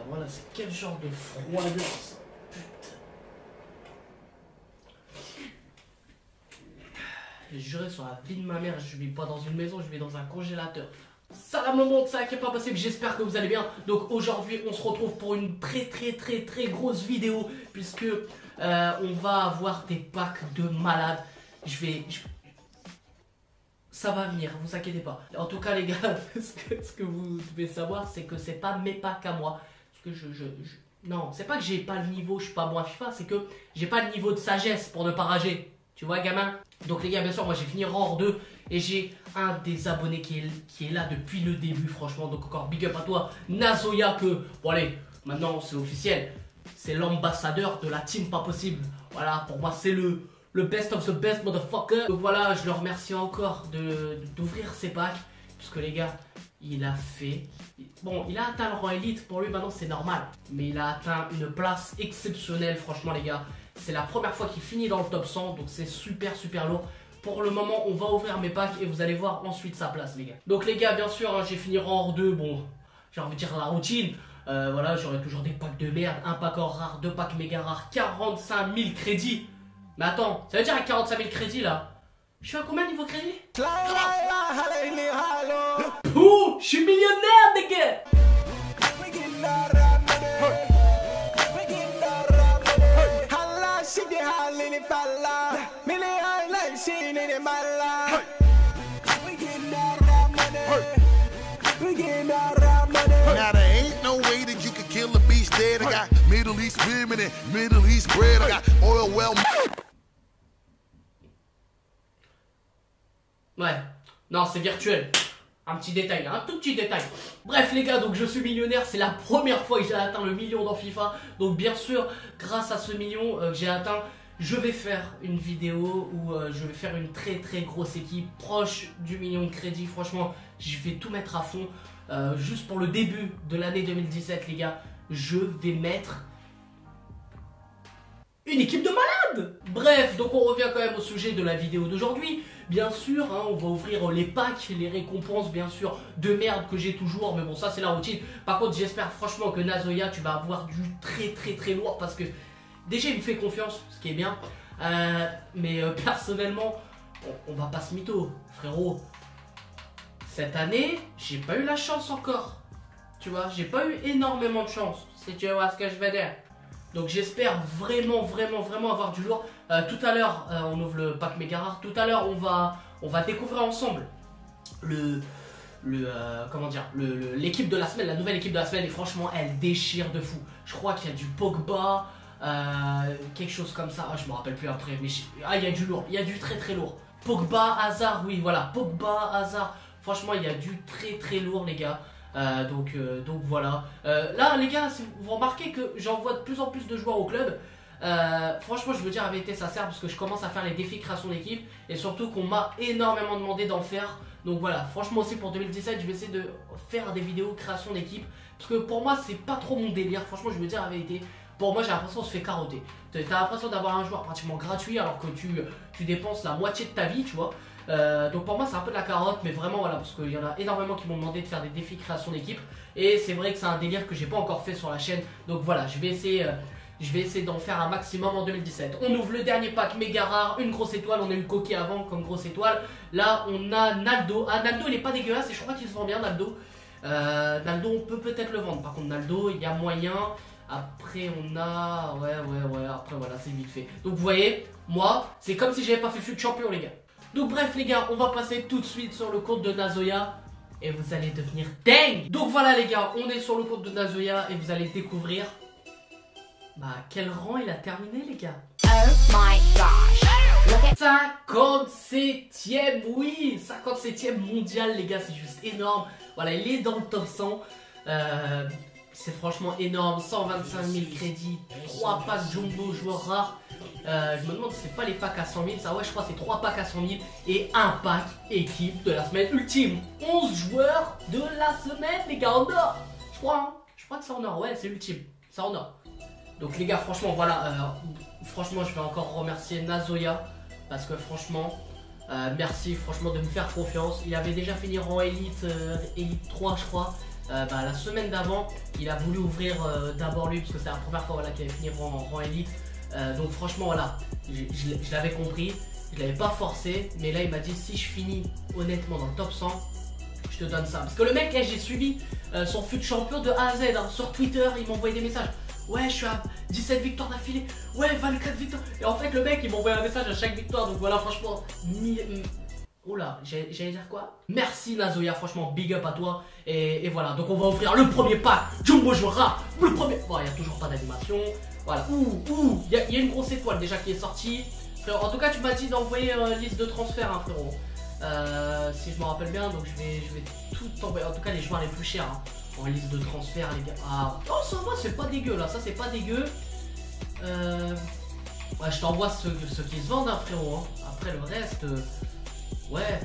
voilà, c'est quel genre de froideur ça. J'ai juré sur la vie de ma mère, je vis pas dans une maison, je vis dans un congélateur. Salam le monde, ça qui est pas possible, j'espère que vous allez bien. Donc aujourd'hui on se retrouve pour une très grosse vidéo, puisque on va avoir des packs de malades. Ça va venir, vous inquiétez pas. En tout cas les gars, ce que vous devez savoir, c'est que c'est pas mes packs à moi. Parce que non, c'est pas que j'ai pas le niveau, je suis pas bon à FIFA, c'est que j'ai pas le niveau de sagesse pour ne pas rager. Tu vois gamin? Donc les gars, bien sûr, moi j'ai fini rang 2 et j'ai un des abonnés qui est là depuis le début, franchement. Donc encore big up à toi, Nazoya, que, bon allez, maintenant c'est officiel, c'est l'ambassadeur de la team pas possible. Voilà, pour moi c'est le best of the best motherfucker. Donc voilà, je le remercie encore d'ouvrir ses packs, parce que les gars, il a fait... Bon, il a atteint le rang élite, pour lui maintenant c'est normal. Mais il a atteint une place exceptionnelle, franchement les gars. C'est la première fois qu'il finit dans le top 100, donc c'est super lourd. Pour le moment, on va ouvrir mes packs et vous allez voir ensuite sa place, les gars. Donc les gars, bien sûr, hein, j'ai fini rang 2, bon, j'ai envie de dire la routine. Voilà, j'aurai toujours des packs de merde, un pack or rare, deux packs méga rares, 45 000 crédits. Mais attends, ça veut dire à 45 000 crédits là, je suis à combien niveau crédit? Pouh, je suis millionnaire, les gars. Now there ain't no way that you can kill a beast dead. I got Middle East women and Middle East bread. I got oil well. Ouais, non c'est virtuel. Un petit détail, un tout petit détail. Bref les gars, donc je suis millionnaire, c'est la première fois que j'ai atteint le million dans FIFA. Donc bien sûr, grâce à ce million que j'ai atteint, je vais faire une vidéo où je vais faire une très grosse équipe proche du million de crédits. Franchement, je vais tout mettre à fond. Juste pour le début de l'année 2017 les gars, je vais mettre une équipe de malades. Bref, donc on revient quand même au sujet de la vidéo d'aujourd'hui. Bien sûr, hein, on va ouvrir les packs, les récompenses bien sûr de merde que j'ai toujours. Mais bon, ça c'est la routine. Par contre, j'espère franchement que Nazoya, tu vas avoir du très lourd, parce que déjà il me fait confiance, ce qui est bien. Mais personnellement, on va pas se mytho, frérot. Cette année, j'ai pas eu la chance encore. Tu vois, j'ai pas eu énormément de chance, si tu vois ce que je veux dire. Donc j'espère vraiment avoir du lourd. Tout à l'heure, on ouvre le pack méga rare. Tout à l'heure, on va découvrir ensemble l'équipe de la semaine, la nouvelle équipe de la semaine. Et franchement, elle déchire de fou. Je crois qu'il y a du Pogba, quelque chose comme ça. Ah, je me rappelle plus après. Mais il y a du lourd, il y a du très lourd. Pogba, Hazard, oui, voilà. Pogba, Hazard. Franchement, il y a du très lourd, les gars. Donc voilà. Là, les gars, vous remarquez que j'en vois de plus en plus de joueurs au club. Franchement, je veux dire la vérité, ça sert parce que je commence à faire les défis création d'équipe. Et surtout qu'on m'a énormément demandé d'en faire. Donc voilà, franchement aussi pour 2017, je vais essayer de faire des vidéos création d'équipe. Parce que pour moi, c'est pas trop mon délire. Franchement, je veux dire la vérité. Pour moi, j'ai l'impression qu'on se fait carotter. T'as l'impression d'avoir un joueur pratiquement gratuit alors que tu dépenses la moitié de ta vie, tu vois. Donc pour moi c'est un peu de la carotte, mais vraiment voilà, parce qu'il y en a énormément qui m'ont demandé de faire des défis création d'équipe. Et c'est vrai que c'est un délire que j'ai pas encore fait sur la chaîne. Donc voilà, je vais essayer d'en faire un maximum en 2017. On ouvre le dernier pack méga rare, une grosse étoile. On a eu Coquet avant comme grosse étoile. Là on a Naldo. Ah, Naldo il est pas dégueulasse et je crois qu'il se vend bien, Naldo. Naldo on peut peut-être le vendre. Par contre Naldo il y a moyen. Après on a... Ouais, après voilà, c'est vite fait. Donc vous voyez, moi c'est comme si j'avais pas fait FUT champion les gars. Donc bref les gars, on va passer tout de suite sur le compte de Nazoya et vous allez devenir dingue. Donc voilà les gars, on est sur le compte de Nazoya et vous allez découvrir quel rang il a terminé les gars. Oh my gosh. 57ème, oui, 57ème mondial les gars, c'est juste énorme. Voilà, il est dans le top 100. C'est franchement énorme, 125 000 crédits, 3 packs jumbo joueurs rares. Je me demande si c'est pas les packs à 100 000, ça ouais je crois que c'est 3 packs à 100 000 et un pack équipe de la semaine ultime. 11 joueurs de la semaine les gars en or. Je crois que c'est en or, ouais c'est ultime, c'est en or. Donc les gars franchement voilà, franchement je vais encore remercier Nazoya parce que franchement merci franchement de me faire confiance. Il avait déjà fini en élite, élite 3 je crois. La semaine d'avant, il a voulu ouvrir d'abord lui parce que c'était la première fois voilà, qu'il allait finir en rang élite. Donc franchement voilà, je l'avais compris, je l'avais pas forcé, mais là il m'a dit si je finis honnêtement dans le top 100, je te donne ça. Parce que le mec, j'ai suivi son fut champion de A à Z hein, sur Twitter, il m'envoyait des messages. Ouais, je suis à 17 victoires d'affilée, ouais 24 victoires. Et en fait le mec il m'envoyait un message à chaque victoire, donc voilà franchement... Oula, j'allais dire quoi? Merci Nazoya, franchement big up à toi. Et voilà, donc on va ouvrir le premier pack Jumbo Jura, le premier... Bon, il n'y a toujours pas d'animation. Voilà, il y a une grosse étoile déjà qui est sortie. Frérot, en tout cas tu m'as dit d'envoyer une liste de transfert hein, frérot. Si je me rappelle bien, donc je vais tout envoyer, en tout cas les joueurs les plus chers hein, en liste de transfert les gars. Ah, oh ça va, c'est pas dégueu là, ça c'est pas dégueu. Ouais, je t'envoie ceux qui se vendent hein, frérot hein. Après le reste... Ouais,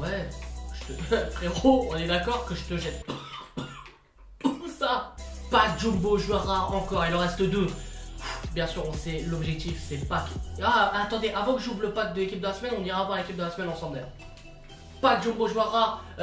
frérot, on est d'accord que je te jette tout ça. Pack Jumbo Jouera encore, il en reste 2. Bien sûr, on sait l'objectif, c'est pack. Ah, attendez, avant que j'ouvre le pack de l'équipe de la semaine, on ira voir l'équipe de la semaine ensemble d'ailleurs. Pack Jumbo Jouera, on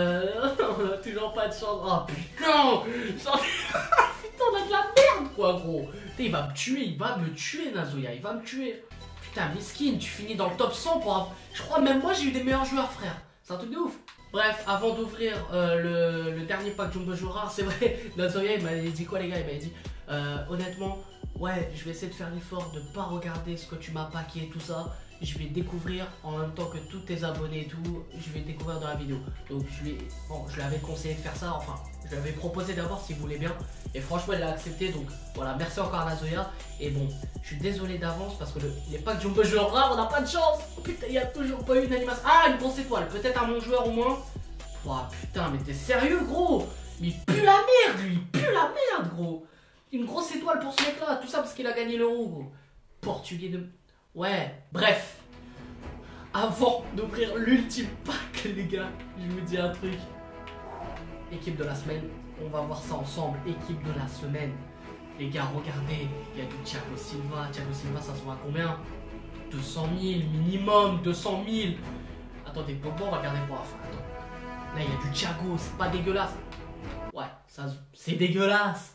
a toujours pas de chance. Oh putain, putain, on a de la merde quoi, gros. Putain, il va me tuer, Nazoya, il va me tuer. Putain, miskin, tu finis dans le top 100 pour avoir... Je crois même moi j'ai eu des meilleurs joueurs, frère. C'est un truc de ouf. Bref, avant d'ouvrir le dernier pack Jumbo Jouera, c'est vrai, Nazoya il m'a dit quoi les gars? Il m'a dit honnêtement, ouais, je vais essayer de faire l'effort de pas regarder ce que tu m'as packé et tout ça. Je vais découvrir en même temps que tous tes abonnés et tout, je vais découvrir dans la vidéo. Donc je lui avais conseillé de faire ça, enfin, je lui avais proposé d'abord s'il voulait bien. Et franchement, elle a accepté, donc voilà, merci encore à Nazoya. Et bon, je suis désolé d'avance parce que les packs Jumbo Jouera, on n'a pas de chance. Putain, il n'y a toujours pas eu une animation. Ah, une grosse étoile, peut-être à mon joueur au moins. Oh putain, mais t'es sérieux, gros? Mais il pue la merde, lui, il pue la merde, gros. Une grosse étoile pour ce mec-là, tout ça parce qu'il a gagné l'euro, gros. Portugais de... Ouais, bref. Avant d'ouvrir l'ultime pack, les gars, je vous dis un truc. Équipe de la semaine, on va voir ça ensemble. Équipe de la semaine. Les gars, regardez, il y a du Thiago Silva. Thiago Silva, ça se voit à combien? 200 000, minimum 200 000. Attendez, Pogba, on va regarder pour la fin. Attends. Là, il y a du Thiago, c'est pas dégueulasse. Ouais, ça c'est dégueulasse.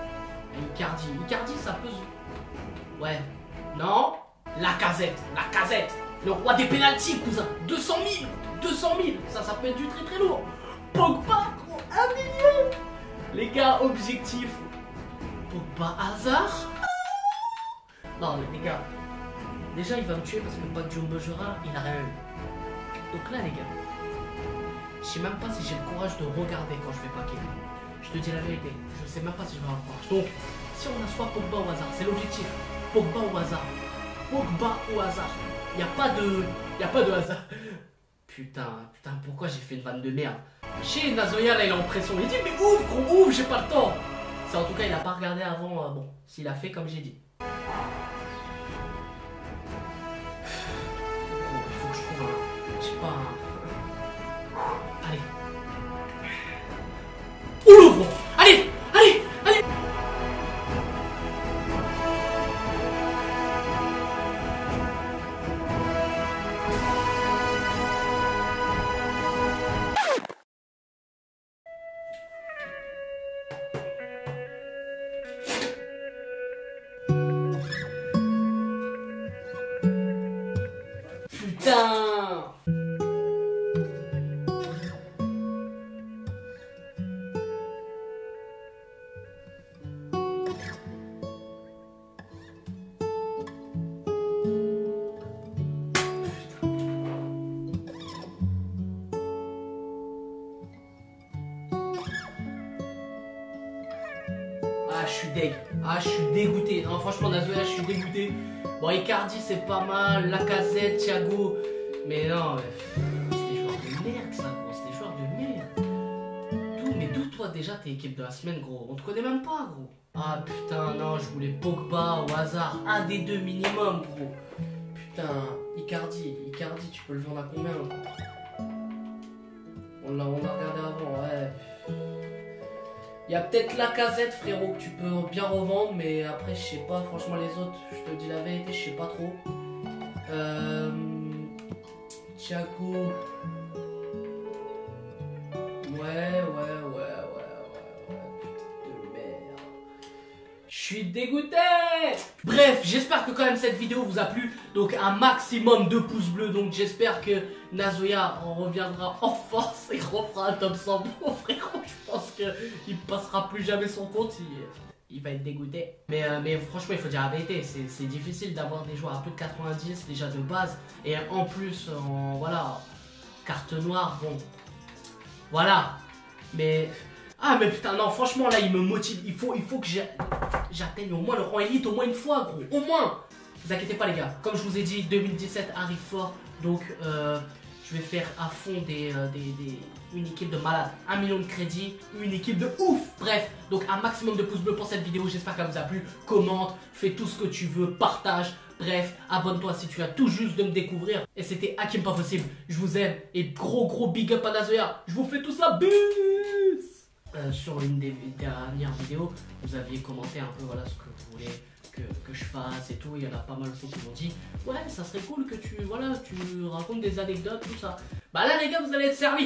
Icardi, ça peut... Ouais. Non. Lacazette, le roi des pénaltys, cousin. 200 000, ça peut être du très très lourd. Pogba, 1 million. Les gars, objectif. Pogba, Hazard. Non, mais les gars, déjà il va me tuer parce que le pack Jumbo Jouera, il a rien eu. Donc là, les gars, je sais même pas si j'ai le courage de regarder quand je vais packer. Je te dis la vérité, je sais même pas si je vais avoir le courage. Donc, si on a soit Pogba ou Hazard, c'est l'objectif. Pogba ou Hazard. Pogba ou Hazard. Il n'y a pas de hasard. Putain, pourquoi j'ai fait une vanne de merde? Chez Nazoya, là, il est en pression. Il dit, mais ouvre, gros, ouvre, j'ai pas le temps. C'est en tout cas, il a pas regardé avant. Bon, s'il a fait comme j'ai dit. Il faut que je trouve un... Je sais pas un... Allez. Ouvre, gros. Allez. Putain. Ah, je suis deg. Ah, je suis dégoûté. Non, franchement, Nazoya, je suis dégoûté. Bon, Icardi, c'est pas mal. Lacazette, Thiago. Mais non, c'est des joueurs de merde, ça, gros. C'est des joueurs de merde. Mais d'où, toi, déjà, t'es équipe de la semaine, gros? On te connaît même pas, gros. Ah, putain, non, je voulais Pogba au hasard. Un des deux minimum, gros. Putain, Icardi, tu peux le vendre à combien? On l'a regardé avant, ouais. Il y a peut-être Lacazette, frérot, que tu peux bien revendre, mais après, je sais pas, franchement, les autres, je te dis la vérité, je sais pas trop. Thiago. Ouais. Je suis dégoûté. Bref, j'espère que quand même cette vidéo vous a plu. Donc un maximum de pouces bleus. Donc j'espère que Nazoya en reviendra en force et refera un top 100. Bon frérot, je pense qu'il passera plus jamais son compte. Il va être dégoûté. Mais franchement, il faut dire la vérité. C'est difficile d'avoir des joueurs à plus de 90 déjà de base. Et en plus, voilà, carte noire, bon. Voilà. Mais... Ah mais putain non franchement là il me motive, il faut que j'atteigne au moins le rang élite au moins une fois gros, au moins. Vous inquiétez pas les gars, comme je vous ai dit 2017 arrive fort, donc je vais faire à fond une équipe de malades, 1 million de crédits, une équipe de ouf. Bref, donc un maximum de pouces bleus pour cette vidéo, j'espère qu'elle vous a plu, commente, fais tout ce que tu veux, partage. Bref, abonne-toi si tu viens tout juste de me découvrir. Et c'était Hakim Pas Possible, je vous aime et gros big up à Nazoya, je vous fais tout ça, bis. Sur une des dernières vidéos, vous aviez commenté un peu voilà ce que vous voulez que je fasse et tout. Il y en a pas mal aussi qui m'ont dit ouais ça serait cool que tu racontes des anecdotes tout ça. Bah là les gars vous allez être servis.